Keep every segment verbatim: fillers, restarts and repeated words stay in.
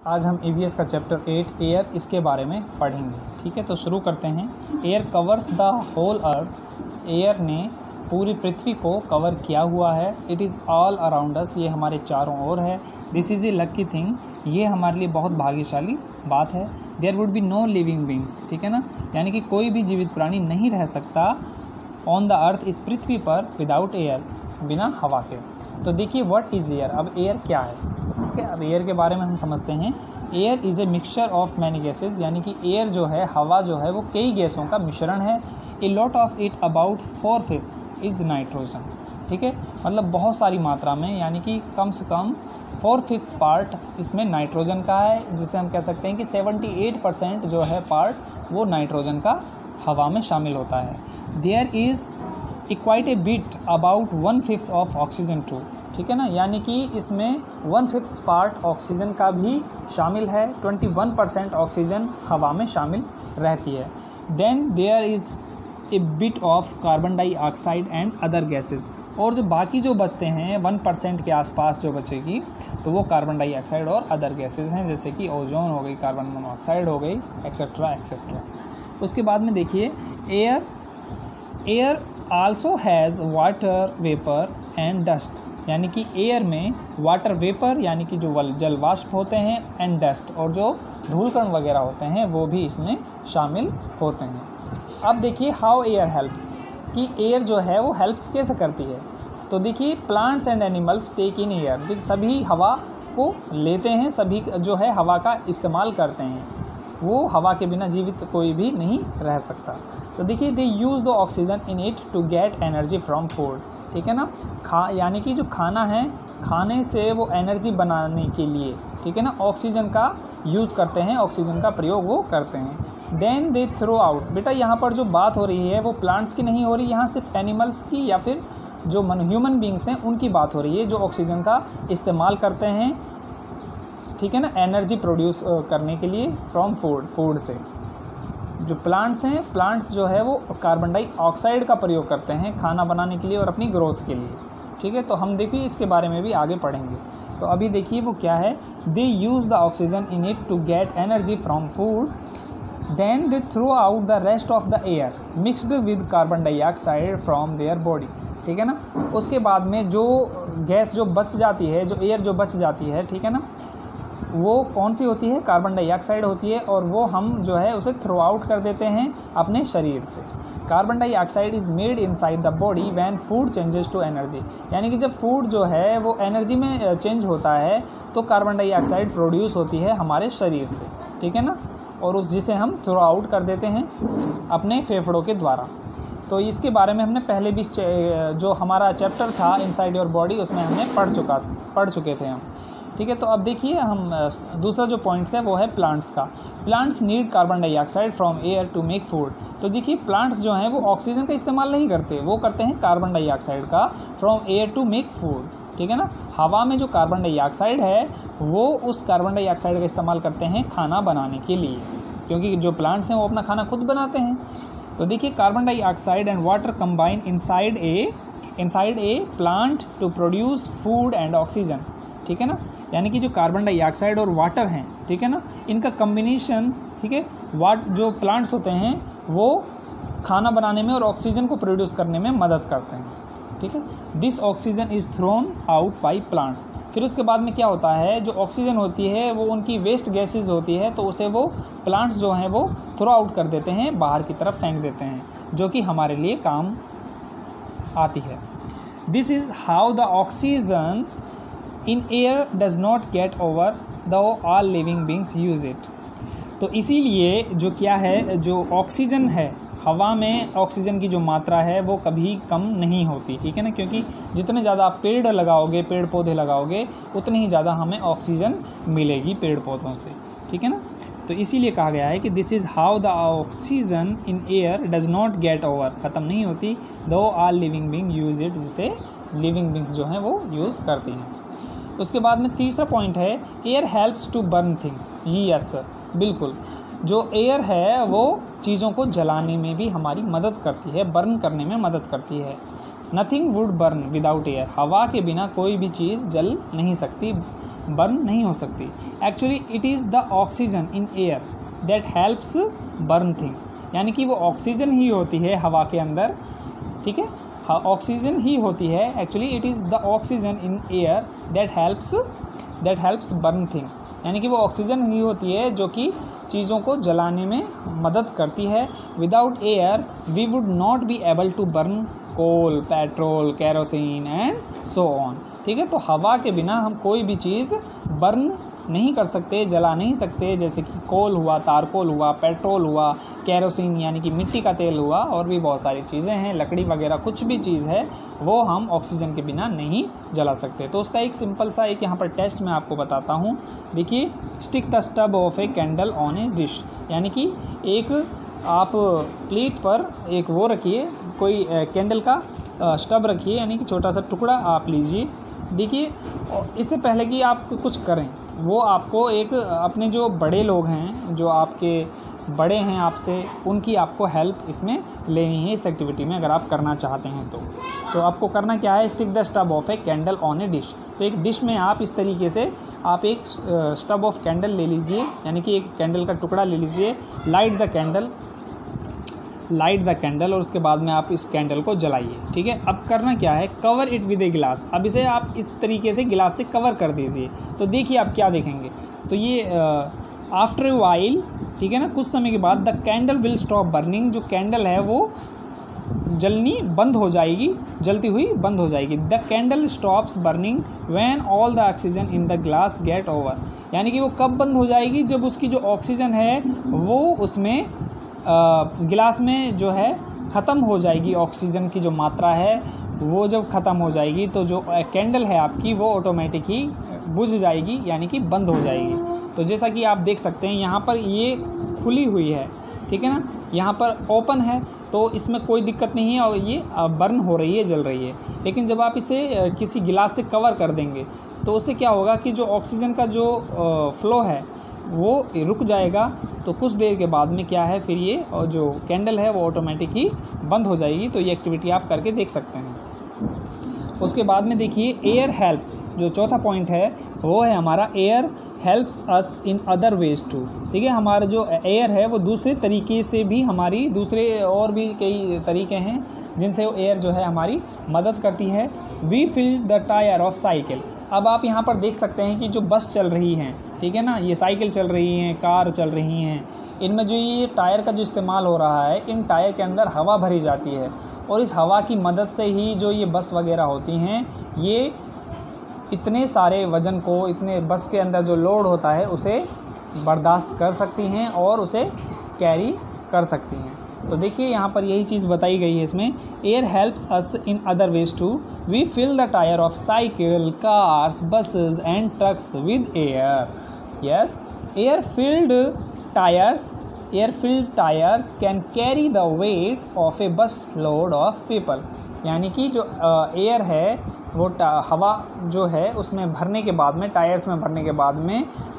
आज हम ईवीएस का चैप्टर एट एयर इसके बारे में पढ़ेंगे। ठीक है, तो शुरू करते हैं। Air covers the whole earth. Air ने पूरी पृथ्वी को कवर किया हुआ है। It is all around us. ये हमारे चारों ओर है। This is a lucky thing. ये हमारे लिए बहुत भाग्यशाली बात है। There would be no living beings. ठीक है ना, यानी कि कोई भी जीवित प्राणी नहीं रह सकता ऑन द अर्थ, इस पृथ्वी पर, विदाउट एयर, बिना हवा के। तो देखिए व्हाट इज़ एयर। अब एयर क्या है। ठीक है, अब एयर के बारे में हम समझते हैं। Air is a mixture of many gases, यानी कि एयर जो है, हवा जो है, वो कई गैसों का मिश्रण है। A lot of it about four fifth is nitrogen. ठीक है, मतलब बहुत सारी मात्रा में, यानी कि कम से कम फोर फिफ्थ पार्ट इसमें नाइट्रोजन का है, जिसे हम कह सकते हैं कि सेवेंटी एट परसेंट जो है पार्ट वो नाइट्रोजन का हवा में शामिल होता है। There is quite a bit about one fifth of oxygen too. ठीक है ना, यानी कि इसमें वन फिफ्थ पार्ट ऑक्सीजन का भी शामिल है। ट्वेंटी वन परसेंट ऑक्सीजन हवा में शामिल रहती है। Then there is a bit of carbon dioxide and other gases. और जो बाकी जो बचते हैं वन परसेंट के आसपास जो बचेगी, तो वो कार्बन डाइऑक्साइड और अदर गैसेस हैं, जैसे कि ओजोन हो गई, कार्बन मोनोऑक्साइड हो गई, एक्सेट्रा एक्सेट्रा। उसके बाद में देखिए air air also has water vapour and dust, यानी कि एयर में वाटर वेपर यानी कि जो जल वाष्प होते हैं, एंड डस्ट, और जो धूल कण वगैरह होते हैं, वो भी इसमें शामिल होते हैं। अब देखिए हाउ एयर हेल्प्स, कि एयर जो है वो हेल्प्स कैसे करती है। तो देखिए plants and animals take in air, जो सभी हवा को लेते हैं, सभी जो है हवा का इस्तेमाल करते हैं। वो हवा के बिना जीवित कोई भी नहीं रह सकता। तो देखिए they use the oxygen in it to get energy from food. ठीक है ना, खा यानी कि जो खाना है, खाने से वो एनर्जी बनाने के लिए, ठीक है ना, ऑक्सीजन का यूज़ करते हैं, ऑक्सीजन का प्रयोग वो करते हैं। Then they throw out. बेटा यहाँ पर जो बात हो रही है वो प्लांट्स की नहीं हो रही, यहाँ सिर्फ एनिमल्स की या फिर जो मन ह्यूमन बींग्स हैं उनकी बात हो रही है, जो ऑक्सीजन का इस्तेमाल करते हैं, ठीक है ना, एनर्जी प्रोड्यूस करने के लिए फ्रॉम फूड, फूड से। जो प्लांट्स हैं, प्लांट्स जो है वो कार्बन डाइऑक्साइड का प्रयोग करते हैं खाना बनाने के लिए और अपनी ग्रोथ के लिए। ठीक है, तो हम देखिए इसके बारे में भी आगे पढ़ेंगे। तो अभी देखिए वो क्या है। They use the oxygen in it to get energy from food, then they throw out the rest of the air mixed with carbon dioxide from their body. ठीक है ना, उसके बाद में जो गैस जो बच जाती है, जो एयर जो बच जाती है, ठीक है ना, वो कौन सी होती है, कार्बन डाइऑक्साइड होती है, और वो हम जो है उसे थ्रो आउट कर देते हैं अपने शरीर से। Carbon dioxide is made inside the body when food changes to energy, यानी कि जब फूड जो है वो एनर्जी में चेंज होता है तो कार्बन डाइऑक्साइड प्रोड्यूस होती है हमारे शरीर से। ठीक है ना, और उस जिसे हम थ्रो आउट कर देते हैं अपने फेफड़ों के द्वारा। तो इसके बारे में हमने पहले भी जो हमारा चैप्टर था इनसाइड योर बॉडी, उसमें हमने पढ़ चुका पढ़ चुके थे हम। ठीक है, तो अब देखिए हम दूसरा जो पॉइंट है वो है प्लांट्स का। Plants need carbon dioxide from air to make food. तो देखिए प्लांट्स जो हैं वो ऑक्सीजन का इस्तेमाल नहीं करते, वो करते हैं कार्बन डाइऑक्साइड का from air to make food. ठीक है ना, हवा में जो कार्बन डाइऑक्साइड है वो उस कार्बन डाइऑक्साइड का इस्तेमाल करते हैं खाना बनाने के लिए, क्योंकि जो प्लांट्स हैं वो अपना खाना खुद बनाते हैं। तो देखिए carbon dioxide and water combine inside a inside a plant to produce food and oxygen. ठीक है ना, यानी कि जो कार्बन डाइऑक्साइड और वाटर हैं, ठीक है ना, इनका कम्बिनेशन, ठीक है, वाट जो प्लांट्स होते हैं वो खाना बनाने में और ऑक्सीजन को प्रोड्यूस करने में मदद करते हैं। ठीक है, this oxygen is thrown out by plants. फिर उसके बाद में क्या होता है, जो ऑक्सीजन होती है वो उनकी वेस्ट गैसेज होती है, तो उसे वो प्लांट्स जो हैं वो थ्रो आउट कर देते हैं, बाहर की तरफ फेंक देते हैं, जो कि हमारे लिए काम आती है। This is how the oxygen in air does not get over though all living beings use it. तो इसीलिए जो क्या है, जो ऑक्सीजन है, हवा में ऑक्सीजन की जो मात्रा है वो कभी कम नहीं होती। ठीक है ना, क्योंकि जितने ज़्यादा आप पेड़ लगाओगे, पेड़ पौधे लगाओगे, उतनी ही ज़्यादा हमें ऑक्सीजन मिलेगी पेड़ पौधों से। ठीक है ना, तो इसीलिए कहा गया है कि this is how the oxygen in air does not get over, ख़त्म नहीं होती, though all living being use it, जिसे लिविंग बींग्स जो हैं वो यूज़ करती हैं। उसके बाद में तीसरा पॉइंट है air helps to burn things. जी यस सर, बिल्कुल, जो एयर है वो चीज़ों को जलाने में भी हमारी मदद करती है, बर्न करने में मदद करती है। Nothing would burn without air, हवा के बिना कोई भी चीज़ जल नहीं सकती। बर्न नहीं हो सकती। Actually it is the oxygen in air that helps burn things, यानी कि वो ऑक्सीजन ही होती है हवा के अंदर, ठीक है, हाँ ऑक्सीजन ही होती है। Actually it is the oxygen in air that helps that helps burn things, यानी कि वो ऑक्सीजन ही होती है जो कि चीज़ों को जलाने में मदद करती है। Without air we would not be able to burn coal, petrol, kerosene and so on, ठीक है। तो हवा के बिना हम कोई भी चीज़ बर्न नहीं कर सकते, जला नहीं सकते, जैसे कि कोल हुआ, तारकोल हुआ, पेट्रोल हुआ, केरोसिन यानी कि मिट्टी का तेल हुआ, और भी बहुत सारी चीज़ें हैं, लकड़ी वगैरह कुछ भी चीज़ है वो हम ऑक्सीजन के बिना नहीं जला सकते। तो उसका एक सिंपल सा एक यहाँ पर टेस्ट मैं आपको बताता हूँ। देखिए, stick the stub of a candle on a dish, यानी कि एक आप प्लेट पर एक वो रखिए, कोई कैंडल का स्टब रखिए, यानी कि छोटा सा टुकड़ा आप लीजिए। देखिए, इससे पहले कि आप कुछ करें, वो आपको एक अपने जो बड़े लोग हैं, जो आपके बड़े हैं आपसे, उनकी आपको हेल्प इसमें लेनी है इस एक्टिविटी में, अगर आप करना चाहते हैं तो। तो आपको करना क्या है, stick the stub of a candle on a dish. तो एक डिश में आप इस तरीके से आप एक स्टब ऑफ कैंडल ले लीजिए, यानी कि एक कैंडल का टुकड़ा ले लीजिए, light the candle light the candle और उसके बाद में आप इस कैंडल को जलाइए, ठीक है। अब करना क्या है, कवर इट विद ए गिलास। अब इसे आप इस तरीके से गिलास से कवर कर दीजिए। तो देखिए आप क्या देखेंगे, तो ये आफ्टर ए वाइल, ठीक है ना, कुछ समय के बाद the candle will stop burning, जो कैंडल है वो जलनी बंद हो जाएगी, जलती हुई बंद हो जाएगी। The candle stops burning when all the oxygen in the glass get over, यानी कि वो कब बंद हो जाएगी, जब उसकी जो ऑक्सीजन है वो उसमें गिलास में जो है ख़त्म हो जाएगी। ऑक्सीजन की जो मात्रा है वो जब ख़त्म हो जाएगी तो जो कैंडल है आपकी वो ऑटोमेटिक ही बुझ जाएगी, यानी कि बंद हो जाएगी। तो जैसा कि आप देख सकते हैं यहाँ पर ये खुली हुई है, ठीक है ना, यहाँ पर ओपन है, तो इसमें कोई दिक्कत नहीं है और ये बर्न हो रही है, जल रही है। लेकिन जब आप इसे किसी गिलास से कवर कर देंगे तो उससे क्या होगा कि जो ऑक्सीजन का जो फ्लो है वो रुक जाएगा। तो कुछ देर के बाद में क्या है, फिर ये और जो कैंडल है वो ऑटोमेटिक ही बंद हो जाएगी। तो ये एक्टिविटी आप करके देख सकते हैं। उसके बाद में देखिए, एयर हेल्प्स, जो चौथा पॉइंट है वो है हमारा air helps us in other ways too, ठीक है। हमारा जो एयर है वो दूसरे तरीके से भी, हमारी दूसरे और भी कई तरीके हैं जिनसे वो एयर जो है हमारी मदद करती है। We fill the tyre of cycle. अब आप यहाँ पर देख सकते हैं कि जो बस चल रही हैं, ठीक है ना, ये साइकिल चल रही हैं, कार चल रही हैं, इनमें जो ये टायर का जो इस्तेमाल हो रहा है, इन टायर के अंदर हवा भरी जाती है और इस हवा की मदद से ही जो ये बस वगैरह होती हैं, ये इतने सारे वज़न को, इतने बस के अंदर जो लोड होता है उसे बर्दाश्त कर सकती हैं और उसे कैरी कर सकती हैं। तो देखिए यहाँ पर यही चीज़ बताई गई है इसमें, air helps us in other ways too, we fill the tyre of cycle, cars, buses and trucks with air. Yes, air filled tyres air filled tyres can carry the weights of a bus load of people, यानी कि जो air है वो हवा जो है उसमें भरने के बाद में, टायर्स में भरने के बाद में,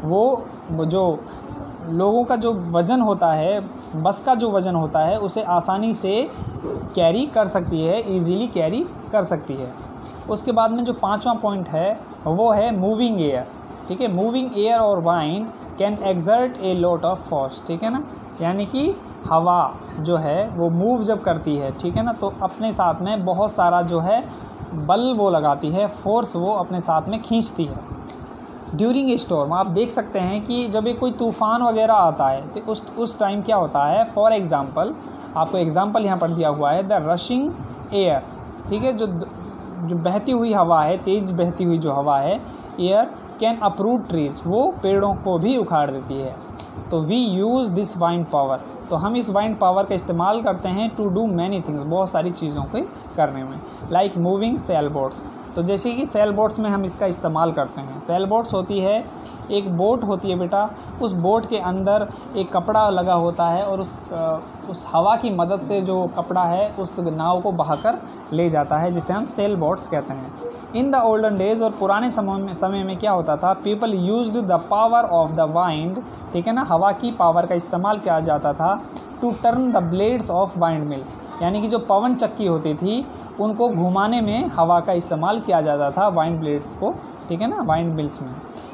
वो जो लोगों का जो वज़न होता है, बस का जो वज़न होता है, उसे आसानी से कैरी कर सकती है, इजीली कैरी कर सकती है। उसके बाद में जो पांचवा पॉइंट है वो है मूविंग एयर, ठीक है। मूविंग एयर और wind can exert a lot of force, ठीक है ना, यानी कि हवा जो है वो मूव जब करती है, ठीक है ना, तो अपने साथ में बहुत सारा जो है बल वो लगाती है, फोर्स वो अपने साथ में खींचती है। ड्यूरिंग ए स्टॉर्म, आप देख सकते हैं कि जब एक कोई तूफ़ान वगैरह आता है तो उस उस टाइम क्या होता है, फॉर एग्ज़ाम्पल, आपको एग्ज़ाम्पल यहाँ पर दिया हुआ है, द रशिंग एयर, ठीक है, जो जो बहती हुई हवा है, तेज़ बहती हुई जो हवा है, एयर कैन अपरूट ट्रीज, वो पेड़ों को भी उखाड़ देती है। तो we use this wind power, तो हम इस वाइंड पावर का इस्तेमाल करते हैं टू डू मैनी थिंग्स, बहुत सारी चीज़ों के करने में, लाइक मूविंग सेल बोट्स। तो जैसे कि सेल बोट्स में हम इसका इस्तेमाल करते हैं। सेल बोट्स होती है, एक बोट होती है बेटा, उस बोट के अंदर एक कपड़ा लगा होता है और उस उस हवा की मदद से जो कपड़ा है उस नाव को बहाकर ले जाता है, जिसे हम सेल बोट्स कहते हैं। इन द ओल्डन डेज, और पुराने समय में समय में क्या होता था, people used the power of the wind, ठीक है ना, हवा की पावर का इस्तेमाल किया जाता था, to turn the blades of wind mills, यानी कि जो पवन चक्की होती थी उनको घुमाने में हवा का इस्तेमाल किया जाता था, वाइंड ब्लेड्स को, ठीक है ना, वाइंड मिल्स में।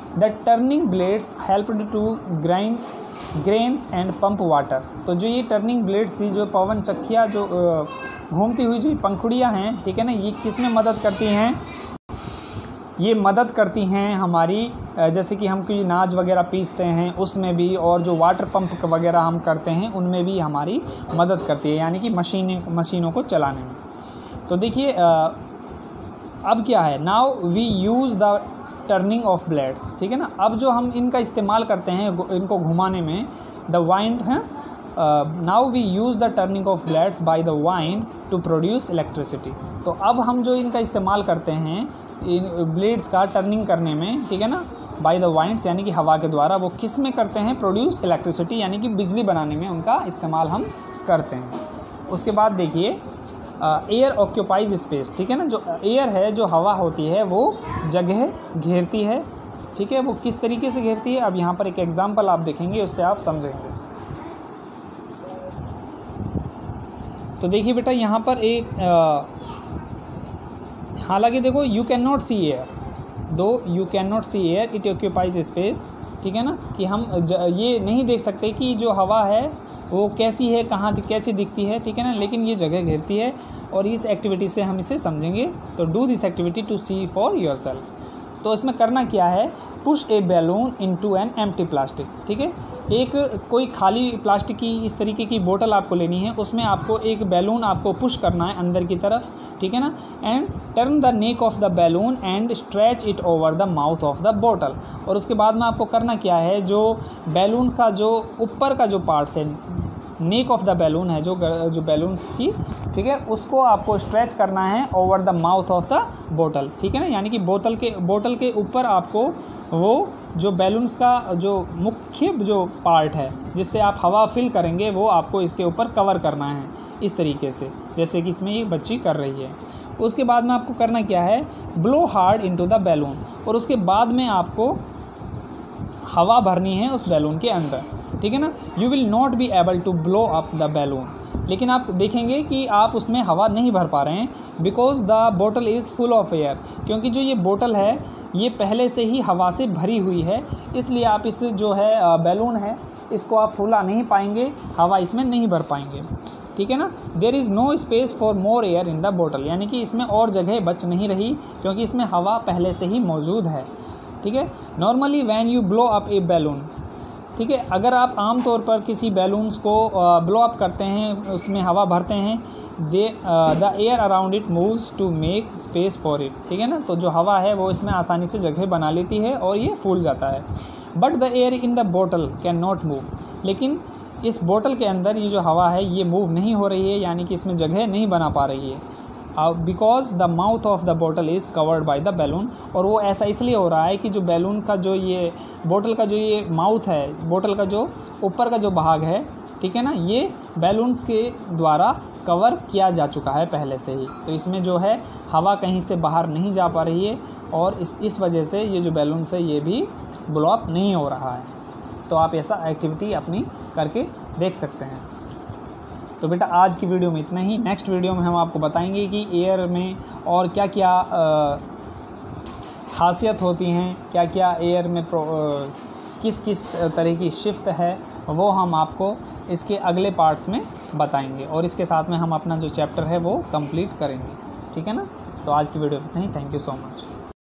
The turning blades helped to grind grains and pump water. तो जो ये टर्निंग ब्लेड्स थी, जो पवन चक्कियाँ, जो घूमती हुई जो पंखुड़ियाँ हैं, ठीक है ना, ये किस में मदद करती हैं? ये मदद करती हैं हमारी, जैसे कि हम कोई अनाज वगैरह पीसते हैं उसमें भी, और जो वाटर पंप वगैरह हम करते हैं उनमें भी हमारी मदद करती है, यानी कि मशीनें मशीनों को चलाने में। तो देखिए अब क्या है, now we use the turning of blades, ठीक है ना। अब जो हम इनका इस्तेमाल करते हैं इनको घुमाने में, द वाइंड है, now we use the turning of blades by the wind to produce electricity. तो अब हम जो इनका इस्तेमाल करते हैं इन ब्लेड्स का टर्निंग करने में, ठीक है ना, बाय द वाइंड्स यानी कि हवा के द्वारा, वो किस में करते हैं? प्रोड्यूस इलेक्ट्रिसिटी, यानी कि बिजली बनाने में उनका इस्तेमाल हम करते हैं। उसके बाद देखिए एयर ऑक्यूपाइज स्पेस, ठीक है ना। जो एयर है, जो हवा होती है, वो जगह घेरती है, ठीक है। वो किस तरीके से घेरती है, अब यहाँ पर एक एग्जांपल आप देखेंगे, उससे आप समझेंगे। तो देखिए बेटा यहाँ पर एक, हालांकि देखो you can not see air, though you can not see air it occupies space, ठीक है ना, कि हम ज, ये नहीं देख सकते कि जो हवा है वो कैसी है, कहाँ कैसी दिखती है, ठीक है ना, लेकिन ये जगह घेरती है। और इस एक्टिविटी से हम इसे समझेंगे। तो do this activity to see for yourself. तो इसमें करना क्या है, push a balloon into an empty plastic, ठीक है। एक कोई खाली प्लास्टिक की इस तरीके की बोतल आपको लेनी है, उसमें आपको एक बैलून आपको पुश करना है अंदर की तरफ, ठीक है ना, and turn the neck of the balloon and stretch it over the mouth of the बोतल। और उसके बाद में आपको करना क्या है, जो बैलून का जो ऊपर का जो पार्ट है, नेक ऑफ द बैलून है, जो जो बैलून्स की, ठीक है, उसको आपको स्ट्रेच करना है over the mouth of the बोतल, ठीक है ना, यानी कि बोतल के बोतल के ऊपर आपको वो जो बैलून्स का जो मुख्य जो पार्ट है जिससे आप हवा फिल करेंगे, वो आपको इसके ऊपर कवर करना है इस तरीके से, जैसे कि इसमें ये बच्ची कर रही है। उसके बाद में आपको करना क्या है, blow hard into the balloon, और उसके बाद में आपको हवा भरनी है उस बैलून के अंदर, ठीक है ना। You will not be able to blow up the balloon, लेकिन आप देखेंगे कि आप उसमें हवा नहीं भर पा रहे हैं, बिकॉज द बोतल इज़ फुल ऑफ एयर, क्योंकि जो ये बोतल है ये पहले से ही हवा से भरी हुई है, इसलिए आप इस जो है बैलून है इसको आप फूला नहीं पाएंगे, हवा इसमें नहीं भर पाएंगे, ठीक है ना। There is no space for more air in the बोतल, यानी कि इसमें और जगह बच नहीं रही, क्योंकि इसमें हवा पहले से ही मौजूद है, ठीक है। Normally when you blow up a balloon, ठीक है, अगर आप आम तौर पर किसी बैलून्स को ब्लो अप करते हैं, उसमें हवा भरते हैं, they the air around it moves to make space for it, ठीक है ना। तो जो हवा है वो इसमें आसानी से जगह बना लेती है और ये फूल जाता है। But the air in the बोतल कैन नॉट मूव, लेकिन इस बोतल के अंदर ये जो हवा है ये मूव नहीं हो रही है, यानी कि इसमें जगह नहीं बना पा रही है, because the mouth of the बोतल is covered by the balloon. और वो ऐसा इसलिए हो रहा है कि जो बैलून का जो ये बोतल का जो ये माउथ है, बोतल का जो ऊपर का जो भाग है, ठीक है ना, ये बैलून्स के द्वारा कवर किया जा चुका है पहले से ही, तो इसमें जो है हवा कहीं से बाहर नहीं जा पा रही है, और इस इस वजह से ये जो बैलून्स है ये भी ब्लो अप नहीं हो रहा है। तो आप ऐसा एक्टिविटी अपनी करके देख सकते हैं। तो बेटा आज की वीडियो में इतना ही। नेक्स्ट वीडियो में हम आपको बताएंगे कि एयर में और क्या क्या खासियत होती हैं, क्या क्या एयर में किस किस तरह की शिफ्ट है, वो हम आपको इसके अगले पार्ट्स में बताएंगे, और इसके साथ में हम अपना जो चैप्टर है वो कंप्लीट करेंगे, ठीक है ना। तो आज की वीडियो में इतना ही। Thank you so much.